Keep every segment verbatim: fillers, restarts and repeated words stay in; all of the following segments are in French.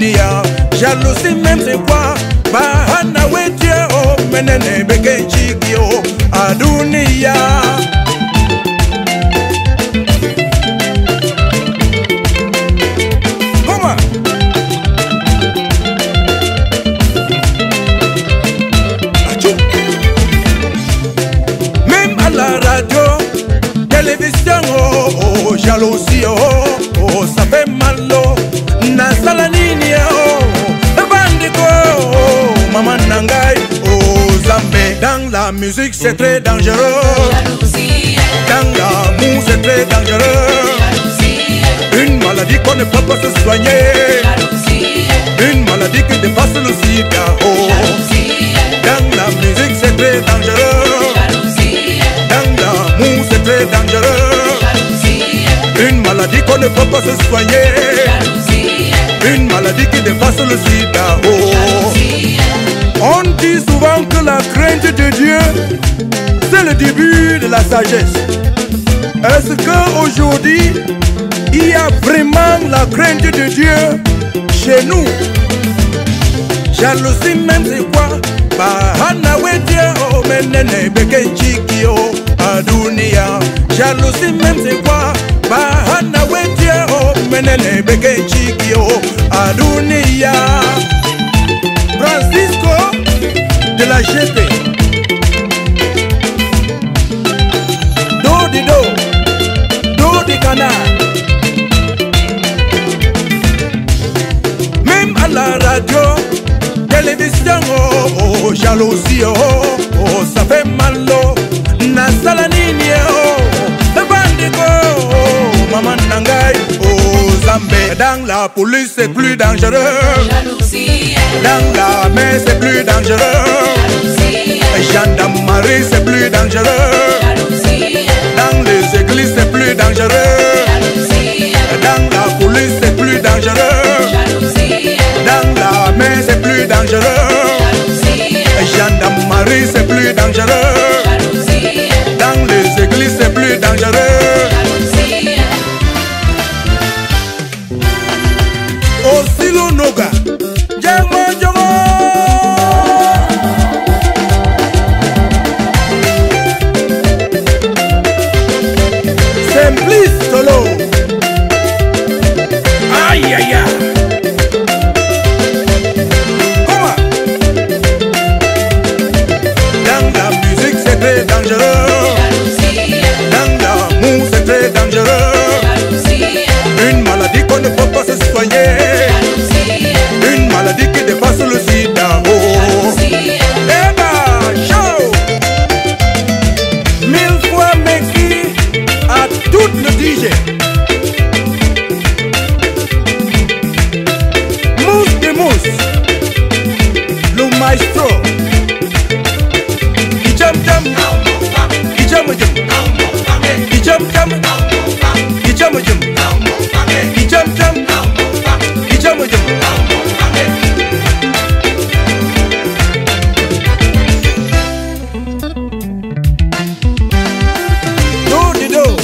dunia. Jalousie même c'est quoi? Bahana wetia o menene bekenchi kio a dunia. Comment? Même à la radio, télévision, oh, oh, jalousie, oh, oh, ça fait mal, oh, nasalanini, oh, bandiko, oh, maman nangai, oh, Zambé. Dans la musique, c'est très dangereux. Jalousie. Dans l'amour, c'est très dangereux. Jalousie. Une maladie qu'on ne peut pas se soigner. Jalousie. Une maladie qui dépasse le sida, oh. Jalousie. Dans la musique, c'est très dangereux. Jalousie. Dans l'amour, c'est très dangereux. Jalousie. Une maladie qu'on ne peut pas se soigner. Jalousie. Une maladie qui dépasse le sida, oh. Jalousie. On dit souvent que la crainte de Dieu, c'est le début de la sagesse. Est-ce qu'aujourd'hui, il y a vraiment la crainte de Dieu chez nous? Jalousie même c'est quoi? Bahana wetia o menene bekenchi kio a dunia. Jalousie même c'est quoi? Bahana wetia o menene bekenchi kio a dunia. Francisco de la G P. Do di do, do di canard. Même à la radio, télévision, oh, oh, jalousie, oh, oh, ça fait mal, oh, nasalanini, oh, bandiko, oh, maman nangai, oh, Zambé. Dans la police, c'est plus dangereux. Jalousie. Dans la mer, c'est plus dangereux. Jalousie. Gendarmerie, c'est plus dangereux. Jalousie. Dans les églises, c'est plus dangereux. Jalousie. Dans la police, c'est plus dangereux. Jalousie. Dans la mer, c'est plus dangereux. Jalousie. Gendarmerie, c'est plus dangereux. Jalousie. Dans les églises, c'est plus dangereux. Jalousie. Osilo Noga, Django Django. Simplice Solo. Aïe aïe aïe. Comment? Dans la musique c'est très dangereux. Jalousie. Dans l'amour c'est très dangereux. Jalousie. Une maladie qu'on ne peut pas se soigner. Jalousie. Une maladie qui dépasse le sida, oh. Jalousie. Eh bah, chaud. Mille fois merci à tout le D J. Mousse de mousse, le maestro. Ijam jam, ijam jam, ijam jam, ijam jam, ijam jam, ijam jam. Do di do,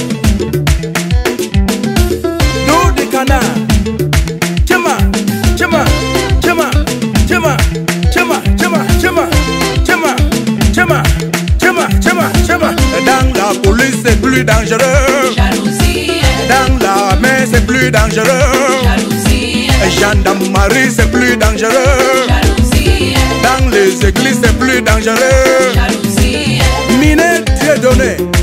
do di canard. Chema, chema, chema, chema, chema, chema, chema, chema, chema, chema, chema, chema. Dans la police c'est plus dangereux. Jalousie. Dans la mer c'est plus dangereux. Jalousie. Gendarmerie c'est plus dangereux. Jalousie. Dans les églises c'est plus dangereux. Jalousie. Minet Dieu donné.